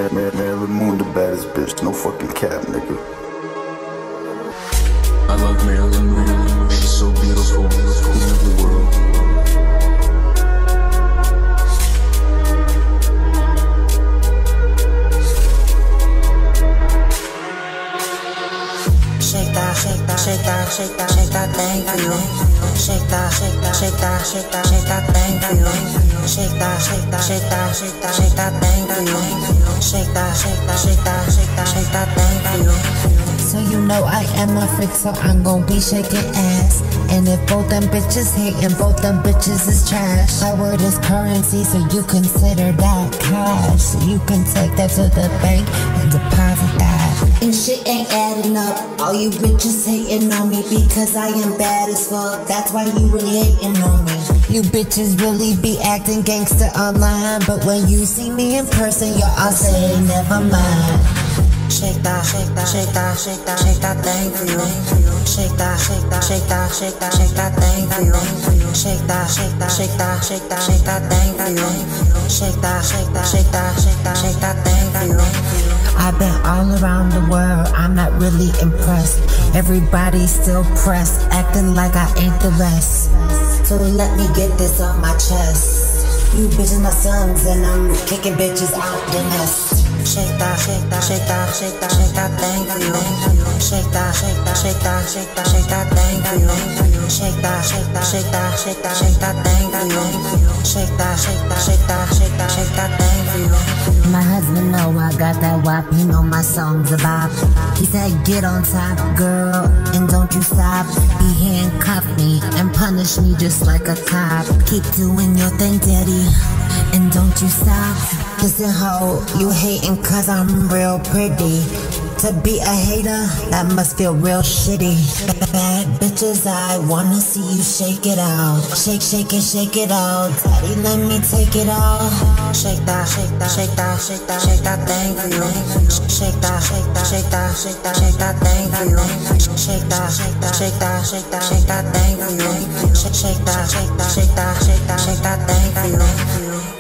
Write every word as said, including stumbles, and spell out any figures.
Marilyn Moon, the baddest bitch, no fucking cap, nigga. I love Marilyn Moon, she's so beautiful, queen of the world. Shake that, shake that, shake that, shake that, shake that thing for you. Shake that, shake that, shake that, shake that, shake that thing for you. Shake that, shake that, shake that, shake that, shake that thing for you. Shake that, shake that, shake that, shake that, shake that thing for you. So you know I am a freak, so I'm gon' be shaking ass. And if both them bitches hate and both them bitches is trash, my word is currency, so you consider that cash. So you can take that to the bank and deposit that. And shit ain't adding up. All you bitches hating on me because I am bad as fuck. That's why you really hating on me. You bitches really be acting gangster online, but when you see me in person, y'all all say never mind. Shake that, shake that, shake that, shake that, shake that thing for you. Shake that, shake that, shake that, shake that, shake that thing for you. Shake that, shake that, shake that, shake that, shake that thing for you. Shake that, shake that, shake that, shake that, shake that thing for you. I've been all around the world, I'm not really impressed. Everybody's still pressed, acting like I ain't the best. So let me get this off my chest. You bitches my sons and I'm kicking bitches out the nest. Shake that, shake that, shake that, shake that, shake that thing for you. Shake that, shake that, shake that, shake that, shake that thing for you. Shake that, shake that, shake that, shake that, shake that thing for you. Shake that, shake that, shake that, shake that, shake that thing for you. My husband know I got that wop, he know my songs about. He said get on top, girl, and don't you stop. He handcuffed me and punished me just like a cop. Keep doing your thing, daddy, and don't you stop. Listen ho, you hating cause I'm real pretty. To be a hater, that must feel real shitty. Bad bitches, I wanna see you shake it out. Shake, shake it, shake it out. Daddy, let me take it out. Shake that, shake that, shake that, shake that, shake that thing for you. Shake that, shake that, shake that, shake that, shake that thing for you. Shake that, shake that, shake that, shake that, shake that thing for you. Shake that, shake that, shake that, shake that, shake that thing for you.